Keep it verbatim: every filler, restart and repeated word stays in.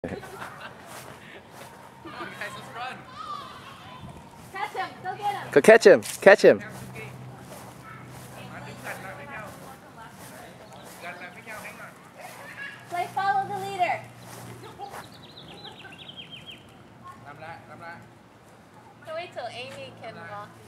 Come on, guys, let's run. Catch him! Go get him! Go catch him! Catch him! Play follow the leader. Làm lại, làm lại. So wait till Amy can walk.